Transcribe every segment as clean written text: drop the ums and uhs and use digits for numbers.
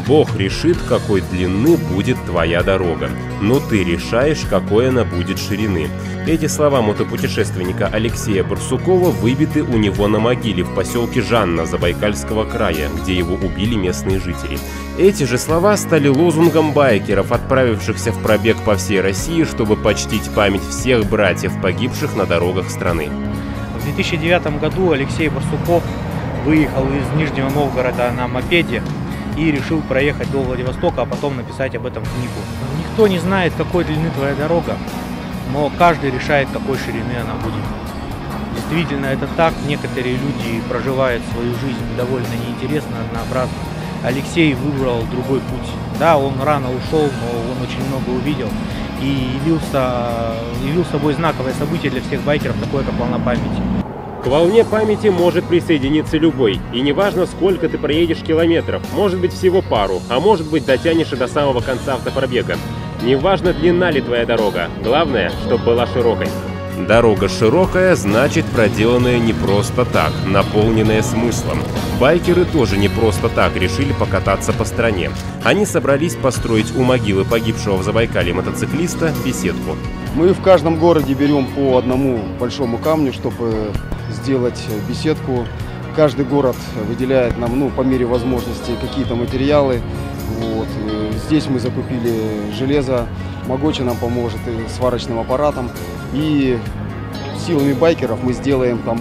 Бог решит, какой длины будет твоя дорога, но ты решаешь, какой она будет ширины. Эти слова мотопутешественника Алексея Барсукова выбиты у него на могиле в поселке Жанна Забайкальского края, где его убили местные жители. Эти же слова стали лозунгом байкеров, отправившихся в пробег по всей России, чтобы почтить память всех братьев, погибших на дорогах страны. В 2009 году Алексей Барсуков выехал из Нижнего Новгорода на мопеде и решил проехать до Владивостока, а потом написать об этом книгу. Никто не знает, какой длины твоя дорога, но каждый решает, какой ширины она будет. Действительно, это так. Некоторые люди проживают свою жизнь довольно неинтересно, однообразно. Алексей выбрал другой путь. Да, он рано ушел, но он очень много увидел и явил собой знаковое событие для всех байкеров, такое как волна памяти. К волне памяти может присоединиться любой, и неважно, сколько ты проедешь километров, может быть всего пару, а может быть дотянешь и до самого конца автопробега. Неважно, длинна ли твоя дорога, главное, чтобы была широкой. Дорога широкая, значит проделанная не просто так, наполненная смыслом. Байкеры тоже не просто так решили покататься по стране. Они собрались построить у могилы погибшего в Забайкалье мотоциклиста беседку. Мы в каждом городе берем по одному большому камню, чтобы сделать беседку. Каждый город выделяет нам, по мере возможности, какие-то материалы. Вот. Здесь мы закупили железо, Могочи нам поможет и сварочным аппаратом. И силами байкеров мы сделаем там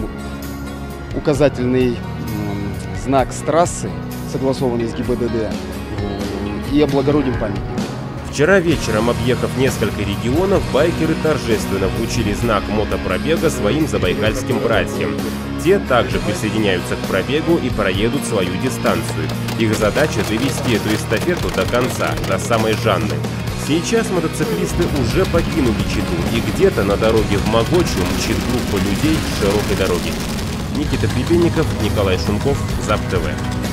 указательный знак с трассы, согласованный с ГИБДД, и облагородим памятник. Вчера вечером, объехав несколько регионов, байкеры торжественно вручили знак мотопробега своим забайкальским братьям. Те также присоединяются к пробегу и проедут свою дистанцию. Их задача — довести эту эстафету до конца, до самой Жанны. Сейчас мотоциклисты уже покинули Читу, и где-то на дороге в Могочу мчит группа людей с широкой дороги. Никита Хлебенников, Николай Шумков, ЗАП ТВ.